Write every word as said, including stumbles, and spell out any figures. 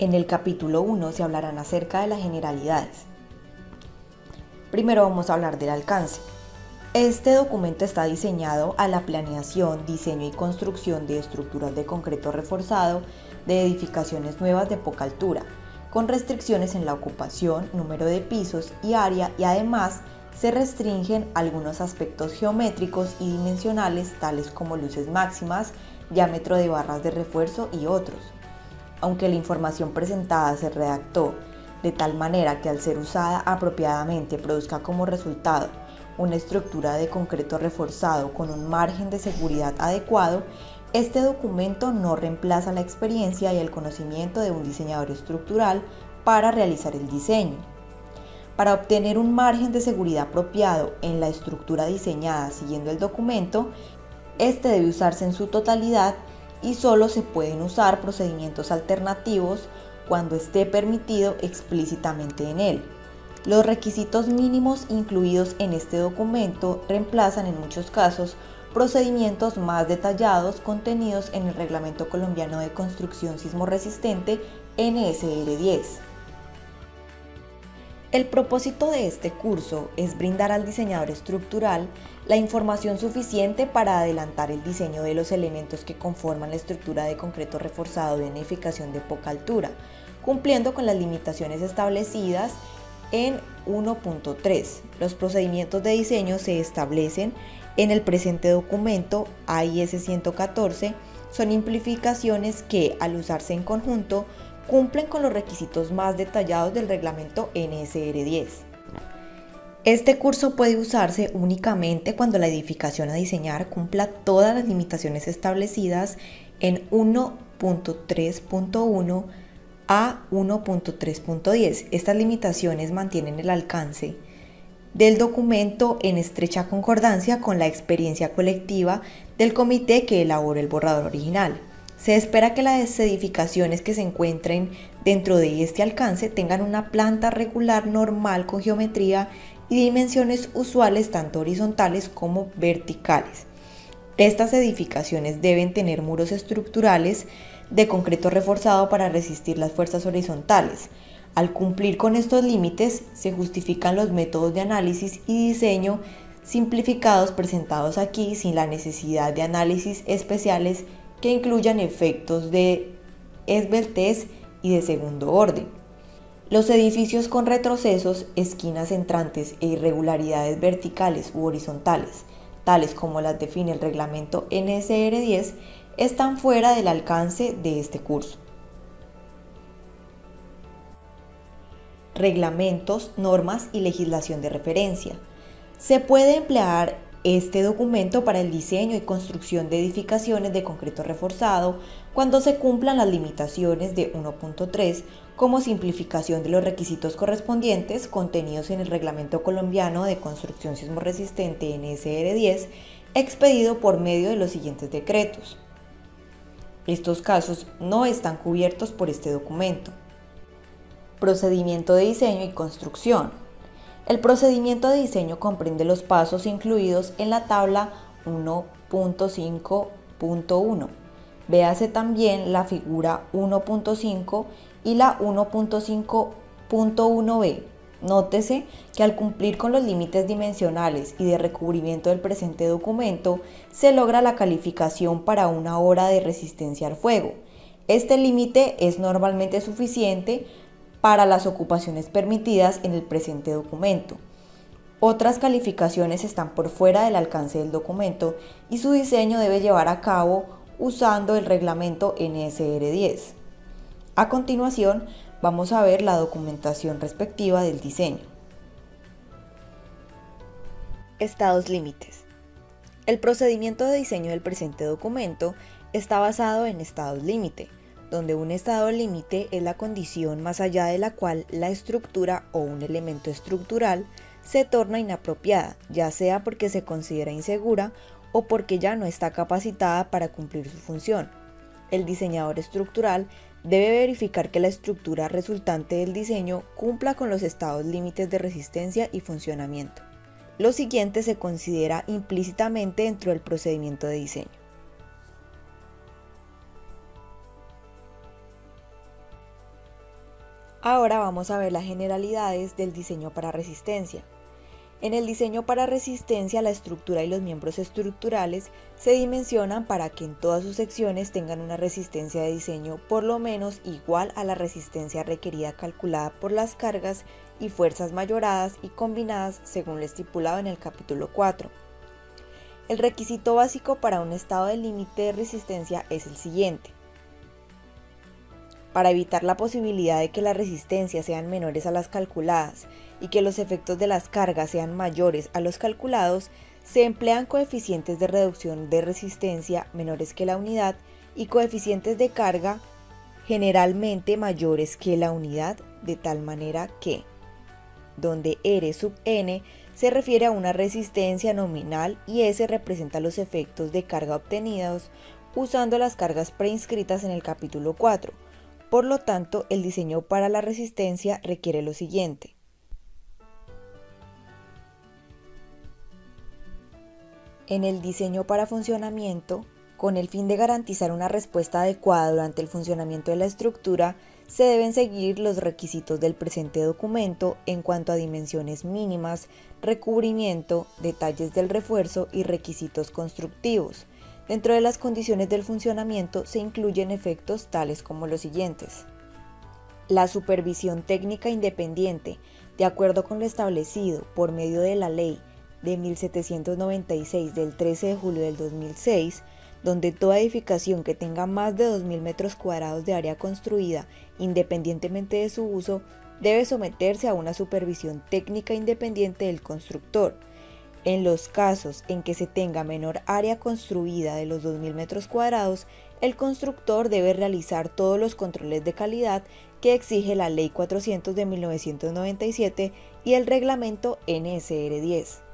En el capítulo uno se hablarán acerca de las generalidades. Primero vamos a hablar del alcance. Este documento está diseñado a la planeación, diseño y construcción de estructuras de concreto reforzado de edificaciones nuevas de poca altura, con restricciones en la ocupación, número de pisos y área, y además se restringen algunos aspectos geométricos y dimensionales tales como luces máximas, diámetro de barras de refuerzo y otros. Aunque la información presentada se redactó de tal manera que al ser usada apropiadamente produzca como resultado una estructura de concreto reforzado con un margen de seguridad adecuado, este documento no reemplaza la experiencia y el conocimiento de un diseñador estructural para realizar el diseño. Para obtener un margen de seguridad apropiado en la estructura diseñada siguiendo el documento, este debe usarse en su totalidad y solo se pueden usar procedimientos alternativos cuando esté permitido explícitamente en él. Los requisitos mínimos incluidos en este documento reemplazan en muchos casos procedimientos más detallados contenidos en el Reglamento Colombiano de Construcción Sismorresistente N S R diez. El propósito de este curso es brindar al diseñador estructural la información suficiente para adelantar el diseño de los elementos que conforman la estructura de concreto reforzado de una edificación de poca altura, cumpliendo con las limitaciones establecidas en uno punto tres. Los procedimientos de diseño se establecen en el presente documento A I S ciento catorce, son simplificaciones que, al usarse en conjunto, cumplen con los requisitos más detallados del reglamento N S R diez. Este curso puede usarse únicamente cuando la edificación a diseñar cumpla todas las limitaciones establecidas en uno punto tres punto uno a uno punto tres punto diez. Estas limitaciones mantienen el alcance del documento en estrecha concordancia con la experiencia colectiva del comité que elaboró el borrador original. Se espera que las edificaciones que se encuentren dentro de este alcance tengan una planta regular normal con geometría y dimensiones usuales tanto horizontales como verticales. Estas edificaciones deben tener muros estructurales de concreto reforzado para resistir las fuerzas horizontales. Al cumplir con estos límites, se justifican los métodos de análisis y diseño simplificados presentados aquí sin la necesidad de análisis especiales que incluyan efectos de esbeltez y de segundo orden. Los edificios con retrocesos, esquinas entrantes e irregularidades verticales u horizontales, tales como las define el reglamento N S R diez, están fuera del alcance de este curso. Reglamentos, normas y legislación de referencia. Se puede emplear este documento para el diseño y construcción de edificaciones de concreto reforzado cuando se cumplan las limitaciones de uno punto tres como simplificación de los requisitos correspondientes contenidos en el Reglamento Colombiano de Construcción Sismorresistente N S R diez, expedido por medio de los siguientes decretos. Estos casos no están cubiertos por este documento. Procedimiento de diseño y construcción. El procedimiento de diseño comprende los pasos incluidos en la tabla uno punto cinco punto uno. Véase también la figura uno punto cinco y la uno punto cinco punto uno b. Nótese que al cumplir con los límites dimensionales y de recubrimiento del presente documento, se logra la calificación para una hora de resistencia al fuego. Este límite es normalmente suficiente para las ocupaciones permitidas en el presente documento. Otras calificaciones están por fuera del alcance del documento y su diseño debe llevar a cabo usando el reglamento N S R diez. A continuación, vamos a ver la documentación respectiva del diseño. Estados límites. El procedimiento de diseño del presente documento está basado en estados límite, donde un estado límite es la condición más allá de la cual la estructura o un elemento estructural se torna inapropiada, ya sea porque se considera insegura o porque ya no está capacitada para cumplir su función. El diseñador estructural debe verificar que la estructura resultante del diseño cumpla con los estados límites de resistencia y funcionamiento. Lo siguiente se considera implícitamente dentro del procedimiento de diseño. Ahora vamos a ver las generalidades del diseño para resistencia. En el diseño para resistencia, la estructura y los miembros estructurales se dimensionan para que en todas sus secciones tengan una resistencia de diseño por lo menos igual a la resistencia requerida calculada por las cargas y fuerzas mayoradas y combinadas según lo estipulado en el capítulo cuatro. El requisito básico para un estado de límite de resistencia es el siguiente. Para evitar la posibilidad de que las resistencias sean menores a las calculadas y que los efectos de las cargas sean mayores a los calculados, se emplean coeficientes de reducción de resistencia menores que la unidad y coeficientes de carga generalmente mayores que la unidad, de tal manera que, donde R sub n se refiere a una resistencia nominal y S representa los efectos de carga obtenidos usando las cargas preinscritas en el capítulo cuatro. Por lo tanto, el diseño para la resistencia requiere lo siguiente. En el diseño para funcionamiento, con el fin de garantizar una respuesta adecuada durante el funcionamiento de la estructura, se deben seguir los requisitos del presente documento en cuanto a dimensiones mínimas, recubrimiento, detalles del refuerzo y requisitos constructivos. Dentro de las condiciones del funcionamiento se incluyen efectos tales como los siguientes. La supervisión técnica independiente, de acuerdo con lo establecido por medio de la Ley de mil setecientos noventa y seis del trece de julio del dos mil seis, donde toda edificación que tenga más de dos mil metros cuadrados de área construida, independientemente de su uso, debe someterse a una supervisión técnica independiente del constructor. En los casos en que se tenga menor área construida de los dos mil metros cuadrados, el constructor debe realizar todos los controles de calidad que exige la Ley cuatrocientos de mil novecientos noventa y siete y el reglamento N S R diez.